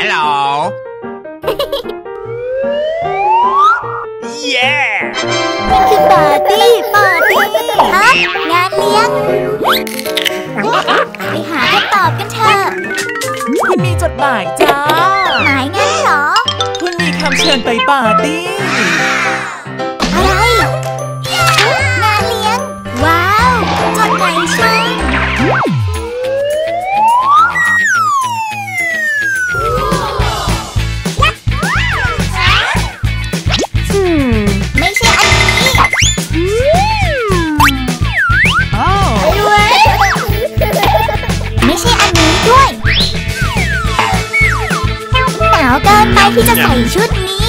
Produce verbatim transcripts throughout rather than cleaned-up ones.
ลโหลเย้มันคือปาร์ตี้ปาร์ตี้ฮะงานเลี้ยงไปหาคำตอบกันเถอะคุณมีจดหมายจ้าหมายงั้นเหรอคุณมีคำเชิญไปปาร์ตี้อะไรงานเลี้ยงว้าวจดหมายเชิญไม่ใช่อันนี้ไม่ใช่อันนี้ด้วยหนาวเกินไปที่จะใส่ชุดนี้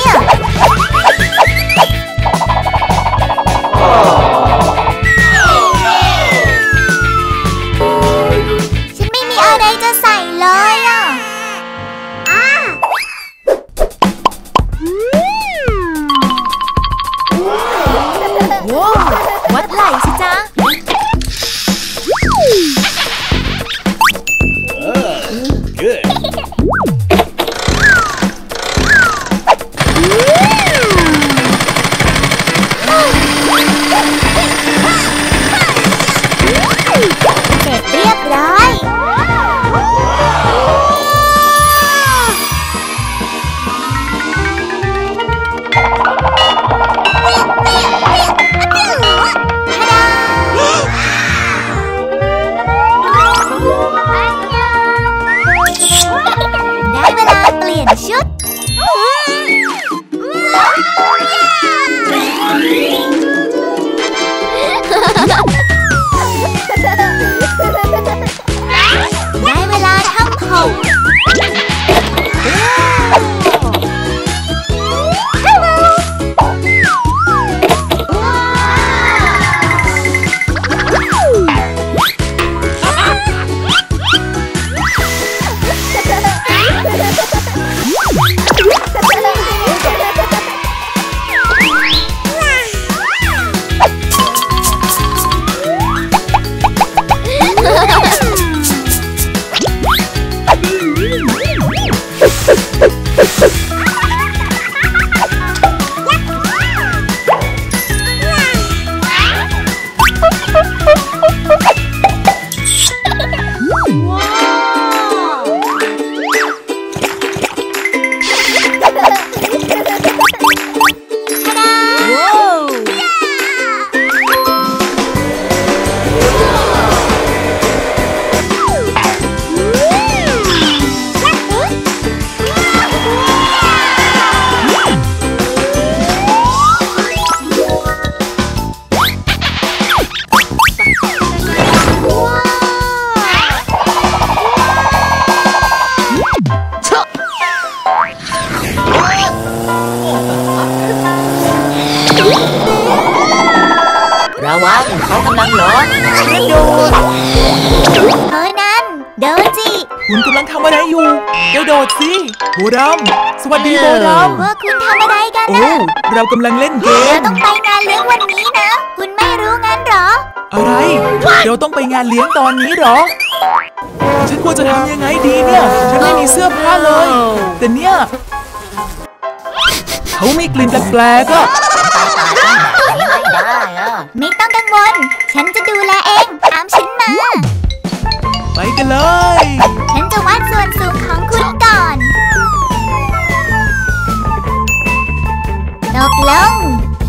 ฉันไม่มีอะไรจะใส่เลยอ่ะว้าววัดไหล่สิจ๊ะเสร็จเรียบร้อยได้เวลาเปลี่ยนชุดได้เวลาทำผมระวังเขากำลังร้อนกระโดดเฮ้ยนั่นโดจิคุณกำลังทำอะไรอยู่กระโดดสิโบรัมสวัสดีโบรัมว่าคุณทำอะไรกันนะเรากำลังเล่นเกมเราต้องไปงานเลี้ยงวันนี้นะคุณไม่รู้งั้นหรออะไรเราต้องไปงานเลี้ยงตอนนี้หรอฉันควรจะทำยังไงดีเนี่ยฉันไม่มีเสื้อผ้าเลยแต่เนี่ยเขามีกลิ่นแปลกๆอ่ะไม่ต้องกังวลฉันจะดูแลเองตามฉันมาไปกันเลยฉันจะวัดส่วนสูงของคุณก่อนตกลง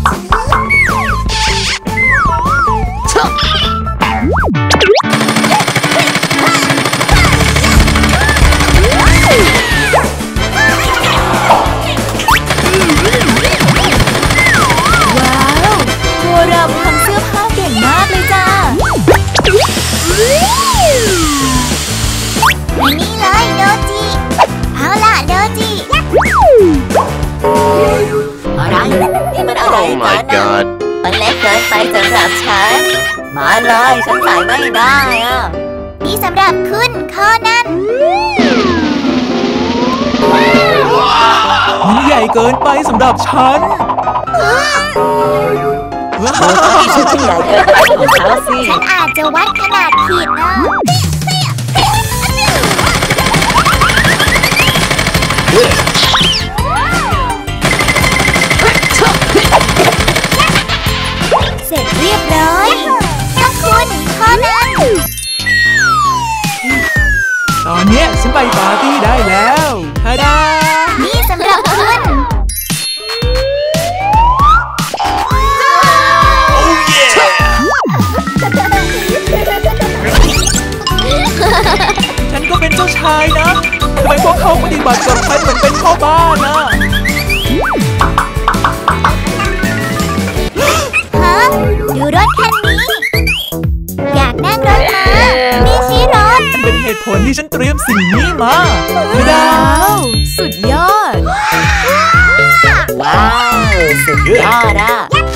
เราทำเสื้อผ้าเก่งมากเลยจ้าอันนี้เลยโดจิเอาล่ะโดจิอะไรนี่มันอะไรกันนะมันเล็กเกินไปสำหรับฉันมาเลยฉันใส่ไม่ได้อ่ะนี่สำหรับคุณข้อนั้นมันใหญ่เกินไปสำหรับฉันชุดที่ใหญ่เกินไปของเขาสิฉันอาจจะวัดขนาดผิดนะปฏิบัติกับฉันเหมือนเป็นพ่อบ้านนะฮะดูรถคันนี้อยากนั่งรถมานี่สิรถเป็นเหตุผลที่ฉันเตรียมสิ่งนี้มาดาวสุดยอดว้าวสุดยอดอะ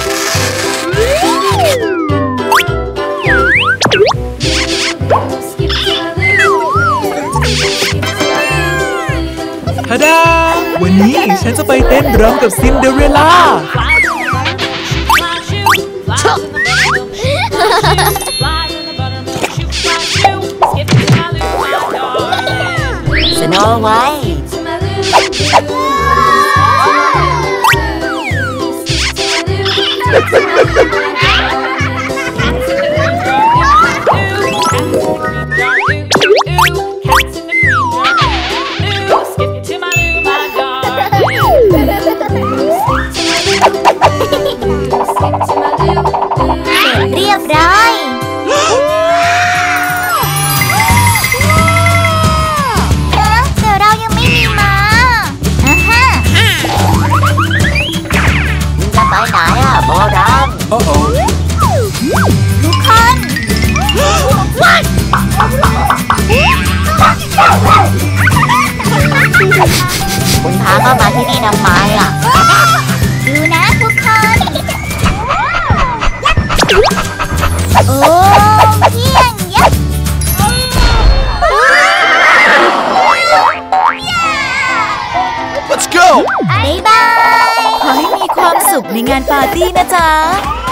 ทาดาวันนี้ฉันจะไปเต้นรำกับซินเดอเรลล่าสโนไวท์เรียบร้อยเออแต่เรายังไม่มีมาอ่าฮะจะไปไหนอะโบรัมโอ้โอ้ทุกคนคุณพาเข้ามาที่นี่ทำไมอะดูนะทุกคน โอ้เยี่ยงยักษ์ Let's go บ๊ายบายขอให้มีความสุขในงานปาร์ตี้นะจ๊ะ